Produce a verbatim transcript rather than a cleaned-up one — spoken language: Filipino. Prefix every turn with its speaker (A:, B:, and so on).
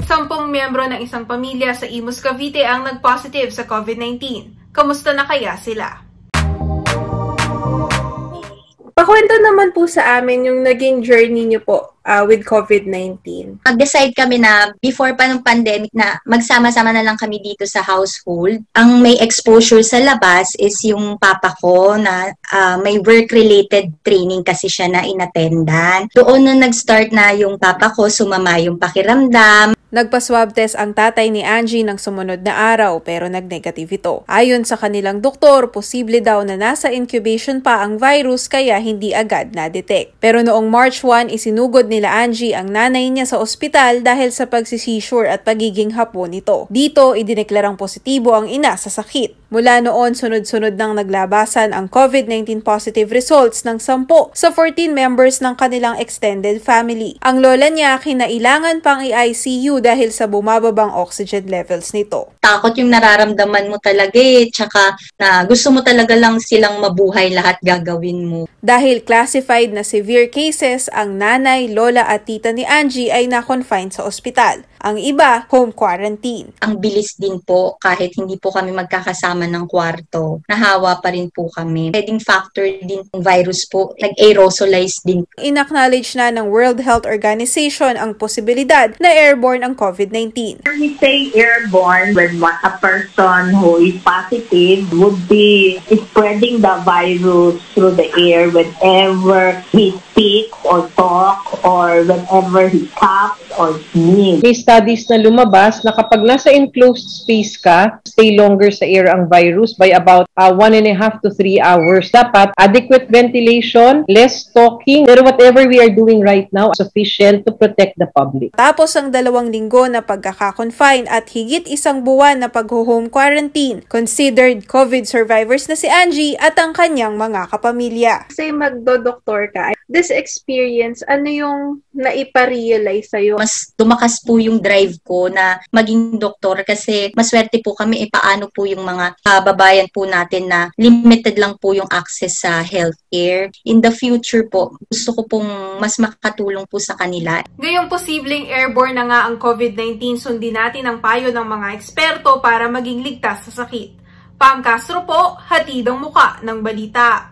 A: Sampung miyembro ng isang pamilya sa Imus, Cavite ang nag-positive sa COVID nineteen. Kamusta na kaya sila?
B: Pakwento naman po sa amin yung naging journey niyo po uh, with COVID nineteen.
C: Mag-decide kami na before pa ng pandemic na magsama-sama na lang kami dito sa household. Ang may exposure sa labas is yung papa ko na uh, may work-related training kasi siya na inattendan. Doon na nag-start na yung papa ko, sumama yung pakiramdam.
A: Nagpa-swab test ang tatay ni Angie ng sumunod na araw pero nag-negative ito. Ayon sa kanilang doktor, posible daw na nasa incubation pa ang virus kaya hindi agad na-detect. Pero noong March first, isinugod nila Angie ang nanay niya sa ospital dahil sa pagsisisure at pagiging hapon nito. Dito, idineklarang positibo ang ina sa sakit. Mula noon, sunod-sunod nang naglabasan ang COVID nineteen positive results ng sampo sa fourteen members ng kanilang extended family. Ang lola niya kinailangan pang i-I C U dahil sa bumababang oxygen levels nito.
C: Takot yung nararamdaman mo talaga eh, tsaka na gusto mo talaga lang silang mabuhay, lahat gagawin mo.
A: Dahil classified na severe cases, ang nanay, lola at tita ni Angie ay na-confine sa ospital. Ang iba, home quarantine.
C: Ang bilis din po, kahit hindi po kami magkakasama ng kwarto, nahawa pa rin po kami. Pwedeng factor din ng virus po, nag-aerosolize din.
A: In-acknowledge na ng World Health Organization ang posibilidad na airborne ang COVID nineteen.
D: We say airborne when a person who is positive would be spreading the virus through the air whenever he speaks or talks or whenever he coughs or sneezes.
E: May studies na lumabas na kapag nasa enclosed space ka, stay longer sa air ang virus by about uh, one and a half to three hours. Dapat adequate ventilation, less talking, pero whatever we are doing right now, sufficient to protect the public.
A: Tapos ang dalawang linggo na pagkaka-confine at higit isang buwan na pag-home quarantine, considered COVID survivors na si Angie at ang kanyang mga kapamilya.
B: Kasi magdo-doktor ka, this experience, ano yung naipa-realize sa'yo?
C: Mas tumakas po yung drive ko na maging doktor kasi maswerte po kami e paano po yung mga kababayan po natin na limited lang po yung access sa healthcare. In the future po, gusto ko pong mas makatulong po sa kanila.
A: Ngayong posibleng airborne na nga ang COVID nineteen, sundin natin ang payo ng mga eksperto para maging ligtas sa sakit. Pam Castro po, hatid ang muka ng balita.